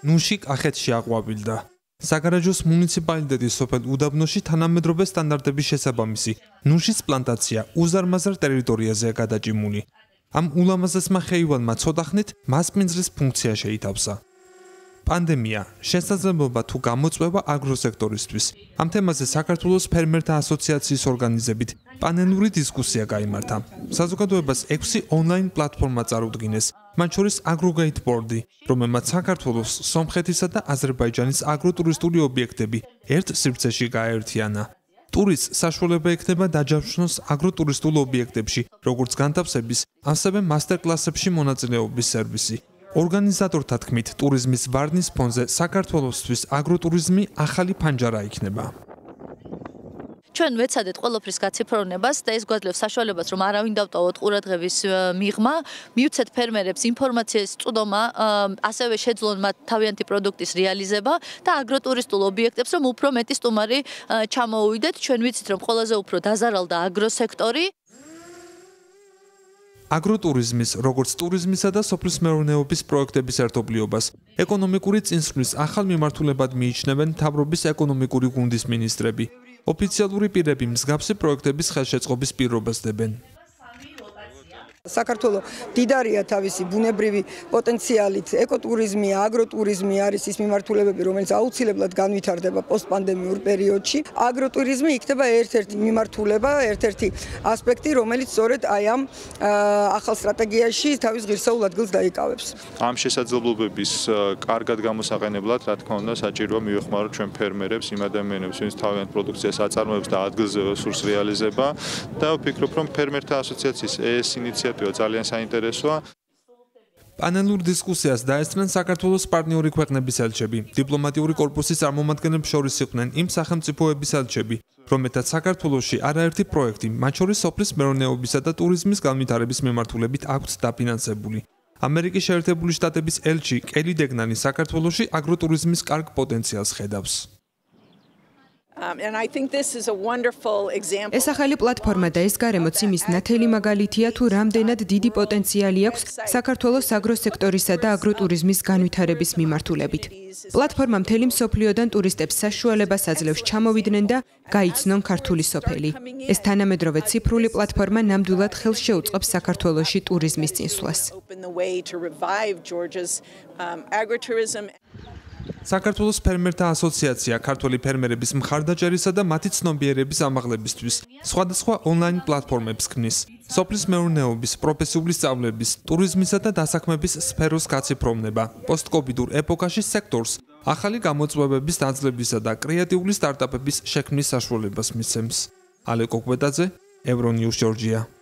ნუში კახეთში აყვავილდა. საგარეჯოს მუნიციპალიტეტის სოფელ უდაბნოში თანამედროვე სტანდარტების შესაბამისი ნუშის პლანტაცია უზარმაზარ ტერიტორიაზეა გადაჭიმული. ამ ულამაზესმა ხეივანმა ცოტახნით მასპინძლის ფუნქცია შეითავსა. პანდემია, შესაძლებლობა თუ გამოწვევა აგროსექტორისთვის. ამ თემაზე საქართველოს ფერმერთა ასოციაციის ორგანიზებით პანელური დისკუსია გაიმართა. საზოგადოებას 6 ონლაინ პლატფორმა წარუდგინეს, მათ შორის აგროგეით ბორდი, რომელმაც საქართველოს, სომხეთისა და აზერბაიჯანის აგროტურისტული ობიექტები ერთ სივრცეში გააერთიანა. ტურის საშუალება ექნება დაჯავშნოს აგროტურისტულ ობიექტებში, როგორც განთავსების, ასევე მასტერკლასებში მონაწილეობის სერვისი. ორგანიზატორთა თქმით, ტურიზმის ვარდნის ფონზე საქართველოსთვის აგროტურიზმი ახალი ფანჯარა იქნება. ჩვენ ვეცადეთ ყველაფრის გაციფრონებას და ეს გვაძლევს საშუალებას, რომ არავინ დავტოვოთ ყურადღების მიღმა, მივცეთ ფერმერებს ინფორმაციის წვდომა, ასევე შეძლონ მათ თავიანთი პროდუქტის რეალიზება და აგროტურისტულ ობიექტებს რომ უფრო მეტი სტუმარი ჩამოუვიდეთ. ჩვენ ვიცით, რომ ყველაზე უფრო დაზარალდა აგროსექტორი. აგროტურიზმის, როგორც ტურიზმისა და სოფლის მეურნეობის პროექტების ერთობლიობას, ეკონომიკური წინსვლის ახალ მიმართულებად მიიჩნევენ მთავრობის ეკონომიკური გუნდის მინისტრები. ოფიციალური პირები მსგავსი პროექტების ხელშეწყობის პირობას დებენ. საქართველოს დიდარია თავისი ბუნებრივი პოტენციალით, ეკოტურიზმი, აგროტურიზმი არის ის მიმართულებები, რომელიც აუცილებლად განვითარდება პოსტპანდემიურ პერიოდში. აგროტურიზმი იქნება ერთ-ერთი მიმართულება, ერთ-ერთი ასპექტი, რომელიც სწორედ აი ამ ახალ სტრატეგიაში თავის ღირსეულ ადგილს დაიკავებს. ამ შესაძლებლობების კარგად გამოსაყენებლად, რა თქმა უნდა, საჭიროა მივეხმაროთ ჩვენ ფერმერებს, იმ ადამიანებს, ვინც თავიანთ პროდუქციას აწარმოებს და ადგილზე სურს რეალიზება და ვფიქრობ, რომ ფერმერთა ასოციაციის ეს ინიციატივა ძალიან საინტერესოა. პანელურ დისკუსიას დაესწრნენ საქართველოს პარტნიორი ქვეყნების ელჩები. დიპლომატიური კორპუსის წარმომადგენლებს შორის იყვნენ იმ სახელმწიფოების ელჩები, რომელთაც საქართველოში არაერთი პროექტი, მათ შორის სოფლის მეურნეობისა და ტურიზმის განვითარების მიმართულებით აქვთ დაფინანსებული. ამერიკის შეერთებული შტატების ელჩი კელი დეგნანი საქართველოში აგროტურიზმის კარგ პოტენციალს ხედავს. ეს ახალი პლატფორმა და ეს გარემოც იმის ნათელი მაგალითია, თუ რამდენად დიდი პოტენციალი აქვს საქართველოს აგროსექტორისა და აგროტურიზმის განვითარების მიმართულებით. პლატფორმა მთელი მსოფლიოდან ტურისტებს საშუალებას აძლევს ჩამოვიდნენ და გაიცნონ ქართული სოფელი. ეს თანამედროვე ციფრული პლატფორმა ნამდვილად ხელს შეუწყობს საქართველოში ტურიზმის წინსვლას. საქართველოს ფერმერთა ასოციაცია ქართველი ფერმერების მხარდაჭერისა და მათი ცნობიერების ამაღლებისთვის სხვადასხვა ონლაინ პლატფორმებს ქმნის. სოფლის მეურნეობის, პროფესიული სწავლების, ტურიზმისა და დასაქმების სფეროს გაციფროვნება, პოსტკოვიდურ ეპოქაში სექტორს ახალი გამოწვევების დაძლებისა და კრეატიული სტარტაპების შექმნის საშუალებას მისცემს. ალეკო კვეტაძე, ევრონიუს ჯორჯია.